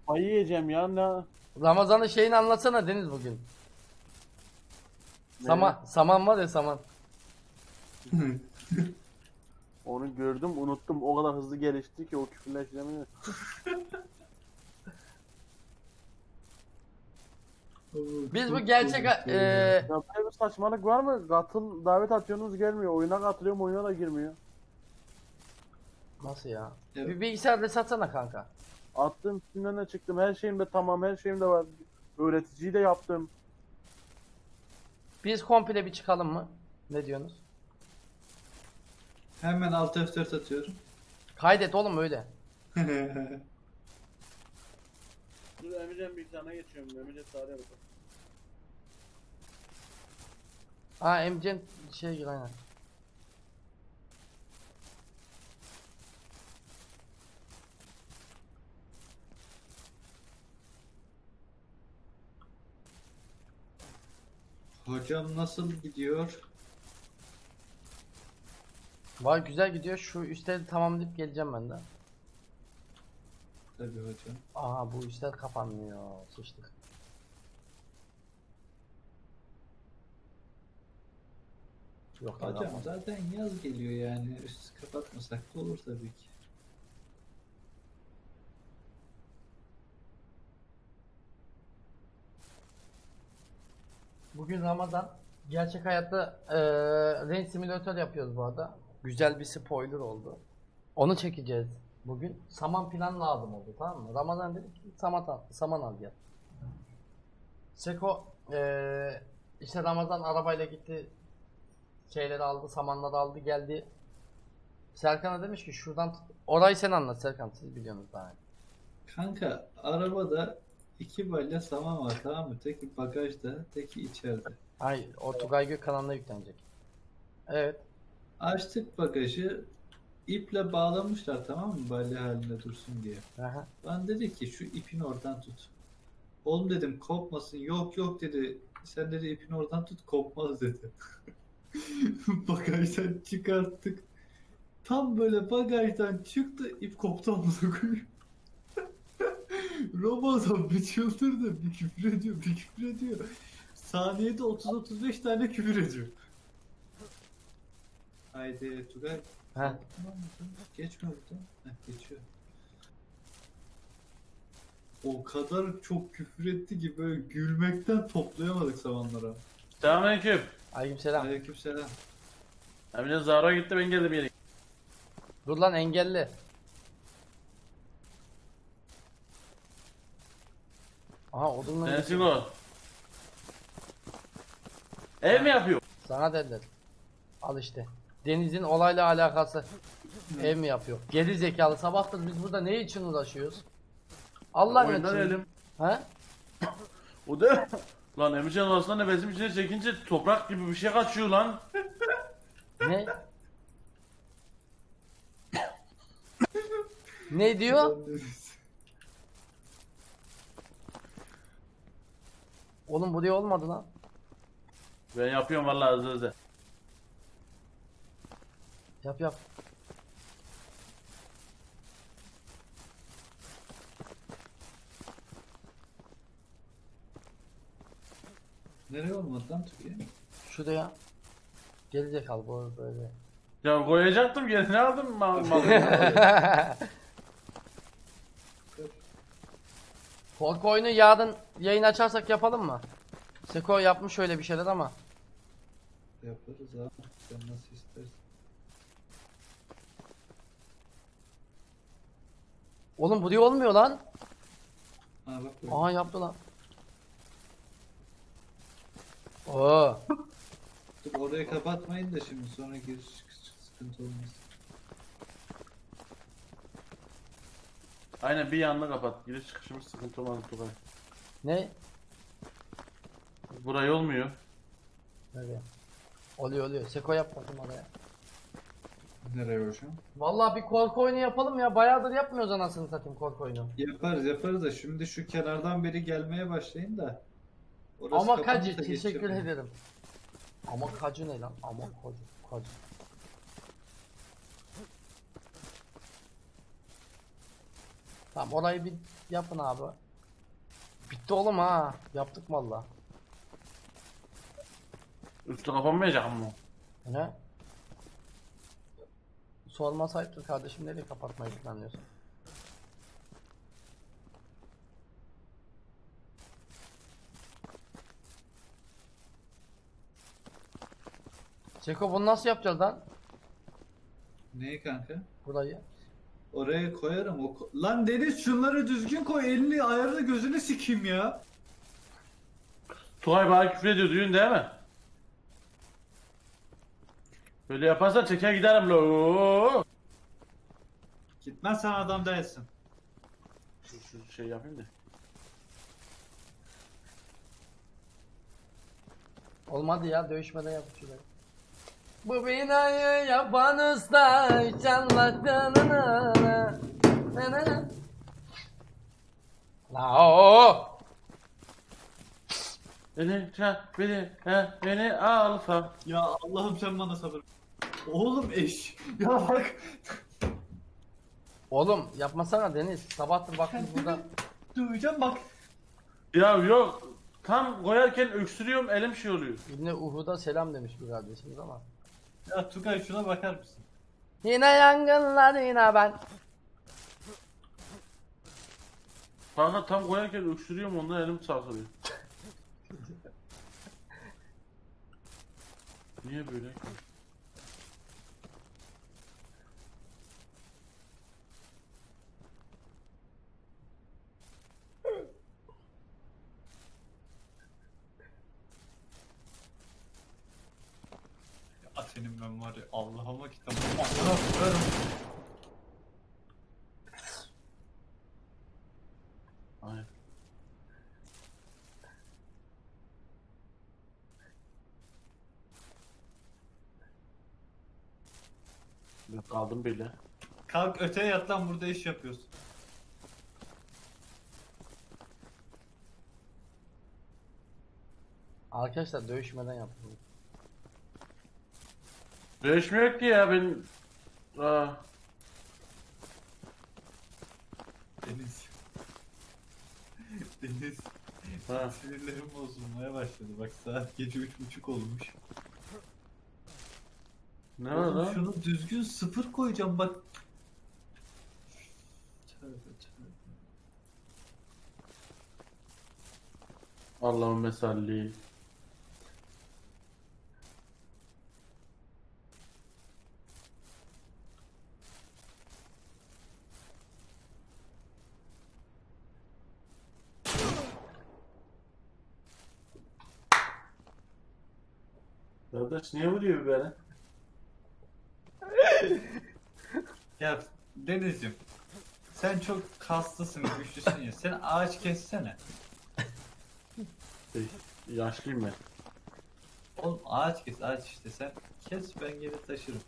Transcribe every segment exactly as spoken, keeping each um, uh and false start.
kafayı yiyeceğim ya ne? Ramazan'ın şeyini anlatsana Deniz bugün. Ne? Saman, saman var ya saman. Onu gördüm unuttum o kadar hızlı gelişti ki o küfürler işlemini. Biz bu gerçek e, Ya böyle bir saçmalık var mı? Katıl davet atıyorsunuz gelmiyor. Oyuna katılıyorum oyuna da girmiyor. nasıl ya? Evet. Bir bilgisayarda satsana kanka. Attım üstünden de çıktım. Her şeyim de tamam her şeyim de var. Öğreticiyi de yaptım. Biz komple bir çıkalım mı? Ne diyorsunuz? Hemen alt F dört atıyorum. Kaydet oğlum öyle. Dur Emircan bilgisayarına geçiyorum. Emircan sağlıya bakalım. Ha Emcen şey gir aynen. Hocam nasıl gidiyor? Vay güzel gidiyor. Şu üstleri tamamlayıp geleceğim ben de. Tabii hocam. Aha bu üstler kapanmıyor. Sıçtık. Yok ya, Hocam kapan- zaten yaz geliyor yani. Üst kapatmasak da olur tabii ki. Bugün Ramazan. Gerçek hayatta eee Range Simulator yapıyoruz bu arada. Güzel bir spoiler oldu. Onu çekeceğiz bugün. Saman plan lazım oldu tamam mı? Ramazan dedi ki saman, al- saman al gel. Seko eee işte Ramazan arabayla gitti. Şeyleri aldı, samanları aldı geldi. Serkan'a demiş ki şuradan tut. Orayı sen anlat Serkan siz biliyorsunuz daha iyi. Kanka arabada iki balya saman var tamam mı? Teki bagajda, teki içeride. Hayır o Tugay Gök kanalına yüklenecek. Evet. Açtık bagajı, iple bağlamışlar tamam mı? Balya halinde dursun diye. Aha. Ben dedi ki şu ipin oradan tut. Oğlum dedim kopmasın. Yok yok dedi. Sen dedi ipin oradan tut kopmaz dedi. Bagajdan çıkarttık. Tam böyle bagajdan çıktı ip koptu amına koyayım. Ramazan bir çıldırdı. Bir küfür ediyor, bir küfür ediyor. Saniyede otuz otuz beş tane küfür ediyor. Haydi Tugay. Heh. Tamam mı? Geçme buradan. Heh, geçiyor. O kadar çok küfür etti ki böyle gülmekten toplayamadık samanlara. Selamünaleyküm. Aleykümselam. Aleykümselam. Emircan Zara gitti ben geldim yere. Dur lan engelli. Aha odunla Sensin o. Ev mi yapıyor? sana dediler. Al işte. Deniz'in olayla alakası. Ev mi yapıyor? Geri zekalı sabahtır biz burada ne için uğraşıyoruz? Allah Oyundan için. elim. He? O da lan Emircan aslında nefesim içine çekince toprak gibi bir şey kaçıyor lan. Ne? Ne diyor? Oğlum buraya olmadı lan. Ben yapıyorum vallahi hızlı hızlı. Yap yap. Nereye olmadı lan Türkiye? Şuraya. Geri zekalı bu böyle. Ya koyacaktım geri ne aldım ma ma- Korku oyunu yarın yayın açarsak yapalım mı? Seko yapmış öyle bir şeyler ama. Yaparız abi. Sen nasıl istersen. Oğlum buraya olmuyor lan. Ha bak böyle. Aha yaptı lan. Oo. Dur orayı kapatmayın da şimdi sonra giriş çıkış sıkıntı olmaz. Aynen bir yanını kapat. Giriş çıkışımız sıkıntı olmaz Tugay. Ne? Burayı olmuyor. Nereye? Oluyor oluyor. Seko yap bakayım oraya. Nereye hocam? Vallahi bir korku oyunu yapalım ya. Bayağıdır yapmıyoruz anasını satayım korku oyunu. Yaparız yaparız da şimdi şu kenardan beri gelmeye başlayın da. Orası Ama kapanırsa Kacı teşekkür geçeceğim. ederim. Ama Kacı ne lan? Ama Kacı. Kacı. Tamam orayı bir yapın abi. Bitti oğlum ha. Yaptık valla. Üstü kapanmayacak mı? Ne? Sormasaydı kardeşim nereye kapatmayı planlıyorsun? Çeko bunu nasıl yapacağız lan? Neyi kanka? Burayı. Oraya koyarım. O ko- Lan Deniz şunları düzgün koy. Elini ayarla gözünü sikeyim ya. Tugay bana küfür ediyor düğün değil mi? Böyle yaparsan çeker giderim lo. Gitmezsen adam değilsin. Şu, şu şey yapayım da. Olmadı ya dövüşmeden yapışıyor. Bu binayı yapan usta hiç anlattığını. La o. Beni çak beni he beni alfa. Ya Allah'ım sen bana sabır. Oğlum eş. Ya bak. Oğlum yapmasana Deniz. Sabahtır bak biz burada. Duyacağım bak. Ya yok. Tam koyarken öksürüyorum elim şey oluyor. İbni Uhud'a selam demiş bir kardeşimiz ama. Ya Tugay şuna bakar mısın? Yine yangınlar yine ben. Kanka tam koyarken öksürüyorum ondan elim sarsılıyor. Niye böyle? Ya senin ben var ya Allah'ıma kitabım. Allah'ım koyarım. Aynen. Ben kaldım böyle. Kalk öteye yat lan burada iş yapıyorsun. Arkadaşlar dövüşmeden yapalım. Değişmiyor ki ya ben... Aa, Deniz. Deniz. ha. Sinirlerim bozulmaya başladı. Bak saat gece üç buçuk olmuş. Ne var Oğlum lan? şunu düzgün sıfır koyacağım bak. Tövbe tövbe. Allah'ın mesalli. Kardeş niye vuruyor beni? Ya Deniz'cim sen çok kaslısın, güçlüsün ya. Sen ağaç kessene. Şey, yaşlıyım ben. Oğlum ağaç kes, ağaç işte. Sen kes ben geri taşırım.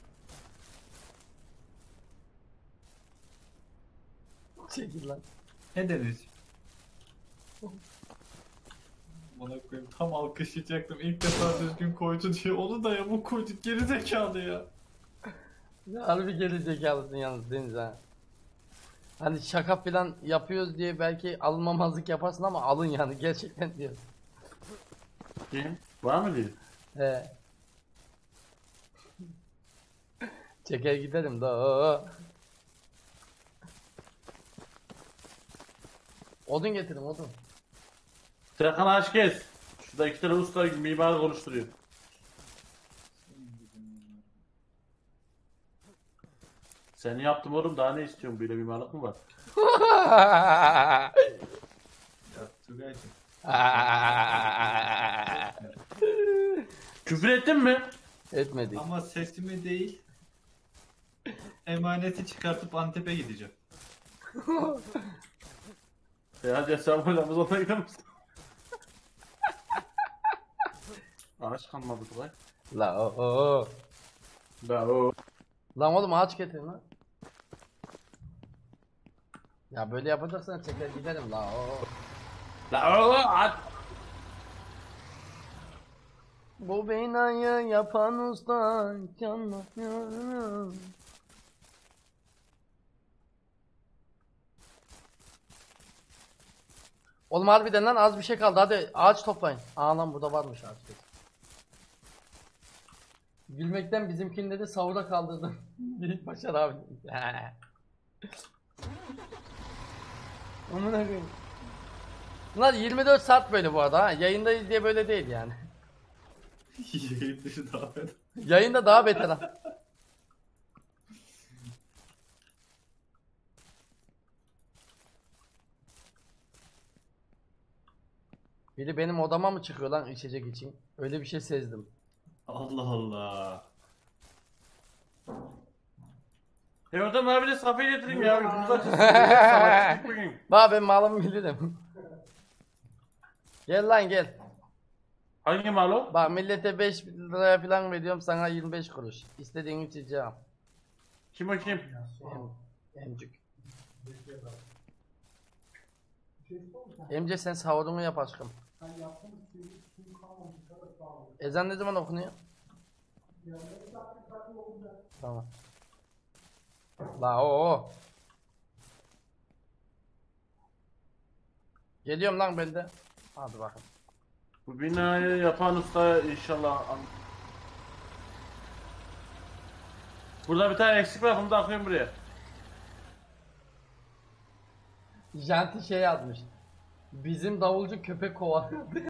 Çekil lan. Ne Deniz'cim? Bana koyayım tam alkışlayacaktım. İlk defa düzgün koydu diye. Onu da yamuk koydu. Geri zekalı ya. Ya harbi geri zekalısın yalnız Deniz ha. Hani şaka falan yapıyoruz diye belki alınmamazlık yaparsın ama alın yani gerçekten diyorum. Kim? Var mı diyor? He. Çeker giderim da. Odun getirin odun. Serkan aç kes. Şurada iki tane usta mimar konuşturuyor. Seni yaptım oğlum daha ne istiyorsun böyle mimarlık mı var? Ya Tugay'cım. Küfür ettin mi? Etmedik. Ama sesimi değil emaneti çıkartıp Antep'e gideceğim. E hadi hesabıyla ona gider misin? Ağaç kalmadı Tugay. La o, o. Da o. Lan oğlum ağaç getirin lan. Ya böyle yapacaksan çeker giderim la o. Da o at. Bu binayı yapan usta canlanıyorum. Oğlum harbiden lan az bir şey kaldı. Hadi ağaç toplayın. Aa lan burada varmış ağaç. Gülmekten bizimkini dedi savura kaldırdım. Büyük Başar abi. Amına koyayım. Bunlar yirmi dört saat böyle bu arada ha. Yayındayız diye böyle değil yani. Yayın dışı davet. Yayında daha beter ha. Biri benim odama mı çıkıyor lan içecek için? Öyle bir şey sezdim. Allah Allah. E oradan bana bir de safayı getireyim ya. Yüzümüzü açılsın. Salakçılık bugün. Bak ben malımı bilirim. Gel lan gel. Hangi mal o? Bak millete beş liraya falan veriyorum sana yirmi beş kuruş. İstediğin içeceğim. Kim o kim? Em, emcik. Emce sen sahurunu yap aşkım. Ezan ne zaman okunuyor? Tamam. La o o. Geliyorum lan ben de. Hadi bakın. Bu binayı yapan usta inşallah. an- Burada bir tane eksik var, bunu da akıyorum buraya. Janti şey yazmış. Bizim davulcu köpek kovalıyor.